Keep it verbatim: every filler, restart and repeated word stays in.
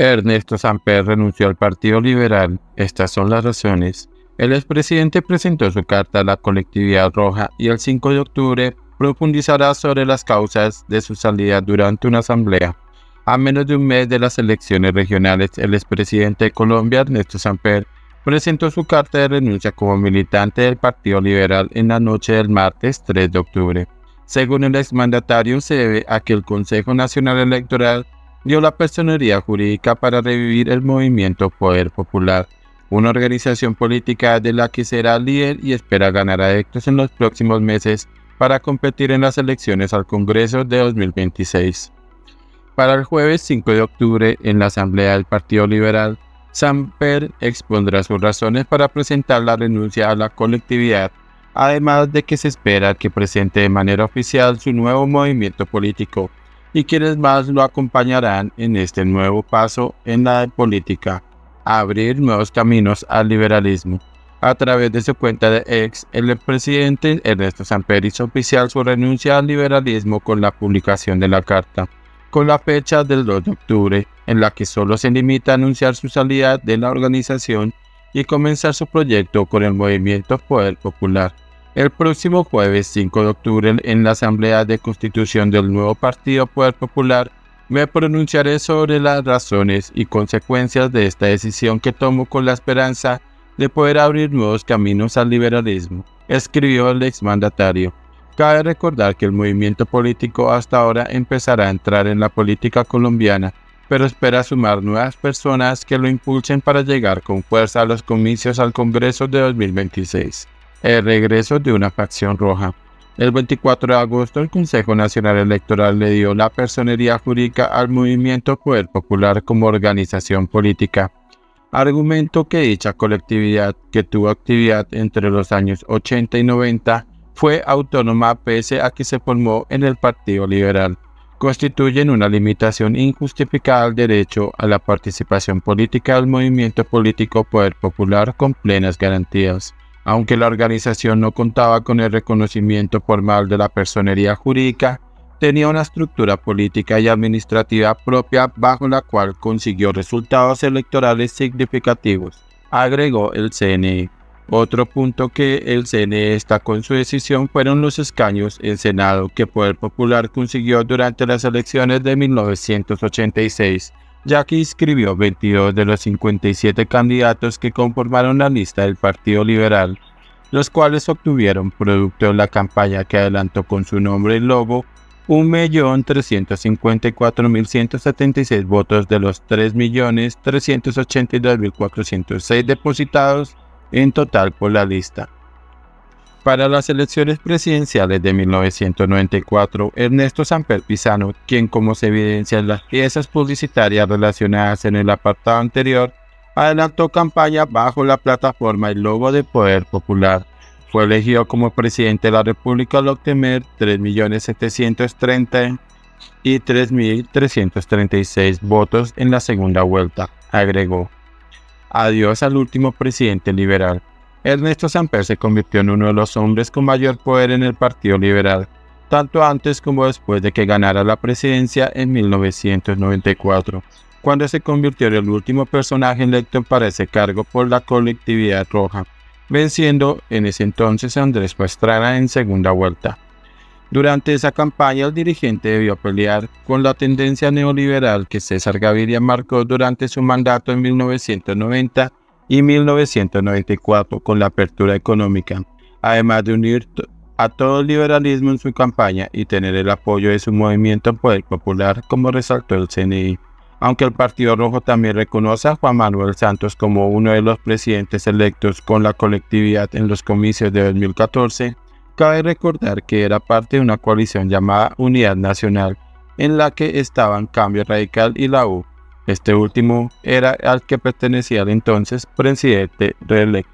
Ernesto Samper renunció al Partido Liberal. Estas son las razones. El expresidente presentó su carta a la colectividad roja y el cinco de octubre profundizará sobre las causas de su salida durante una asamblea. A menos de un mes de las elecciones regionales, el expresidente de Colombia, Ernesto Samper, presentó su carta de renuncia como militante del Partido Liberal en la noche del martes tres de octubre. Según el exmandatario, se debe a que el Consejo Nacional Electoral dio la personería jurídica para revivir el movimiento Poder Popular, una organización política de la que será líder y espera ganar adeptos en los próximos meses para competir en las elecciones al Congreso de dos mil veintiséis. Para el jueves cinco de octubre, en la Asamblea del Partido Liberal, Samper expondrá sus razones para presentar la renuncia a la colectividad, además de que se espera que presente de manera oficial su nuevo movimiento político y quienes más lo acompañarán en este nuevo paso en la política, a abrir nuevos caminos al liberalismo. A través de su cuenta de X, el presidente Ernesto Samper hizo oficial su renuncia al liberalismo con la publicación de la carta, con la fecha del dos de octubre, en la que solo se limita a anunciar su salida de la organización y comenzar su proyecto con el movimiento Poder Popular. El próximo jueves cinco de octubre, en la Asamblea de Constitución del nuevo Partido Poder Popular, me pronunciaré sobre las razones y consecuencias de esta decisión que tomo con la esperanza de poder abrir nuevos caminos al liberalismo, escribió el exmandatario. Cabe recordar que el movimiento político hasta ahora empezará a entrar en la política colombiana, pero espera sumar nuevas personas que lo impulsen para llegar con fuerza a los comicios al Congreso de dos mil veintiséis. El regreso de una facción roja. El veinticuatro de agosto, el Consejo Nacional Electoral le dio la personería jurídica al Movimiento Poder Popular como organización política, argumento que dicha colectividad, que tuvo actividad entre los años ochenta y noventa, fue autónoma pese a que se formó en el Partido Liberal, constituyen una limitación injustificada al derecho a la participación política del movimiento político Poder Popular con plenas garantías. Aunque la organización no contaba con el reconocimiento formal de la personería jurídica, tenía una estructura política y administrativa propia bajo la cual consiguió resultados electorales significativos, agregó el C N E. Otro punto que el C N E destacó en su decisión fueron los escaños en Senado que Poder Popular consiguió durante las elecciones de mil novecientos ochenta y seis, ya que inscribió veintidós de los cincuenta y siete candidatos que conformaron la lista del Partido Liberal, los cuales obtuvieron, producto de la campaña que adelantó con su nombre y logo, un millón trescientos cincuenta y cuatro mil ciento setenta y seis votos de los tres millones trescientos ochenta y dos mil cuatrocientos seis depositados en total por la lista. Para las elecciones presidenciales de mil novecientos noventa y cuatro, Ernesto Samper Pizano, quien como se evidencia en las piezas publicitarias relacionadas en el apartado anterior, adelantó campaña bajo la plataforma y logo de Poder Popular. Fue elegido como presidente de la República al obtener tres millones setecientos treinta y tres mil trescientos treinta y seis votos en la segunda vuelta, agregó. Adiós al último presidente liberal. Ernesto Samper se convirtió en uno de los hombres con mayor poder en el Partido Liberal, tanto antes como después de que ganara la presidencia en mil novecientos noventa y cuatro, cuando se convirtió en el último personaje electo para ese cargo por la colectividad roja, venciendo en ese entonces a Andrés Pastrana en segunda vuelta. Durante esa campaña, el dirigente debió pelear con la tendencia neoliberal que César Gaviria marcó durante su mandato en mil novecientos noventa y mil novecientos noventa y cuatro con la apertura económica, además de unir a todo el liberalismo en su campaña y tener el apoyo de su movimiento Poder Popular, como resaltó el C N I. Aunque el Partido Rojo también reconoce a Juan Manuel Santos como uno de los presidentes electos con la colectividad en los comicios de dos mil catorce, cabe recordar que era parte de una coalición llamada Unidad Nacional, en la que estaban Cambio Radical y la U. Este último era al que pertenecía el entonces presidente reelecto.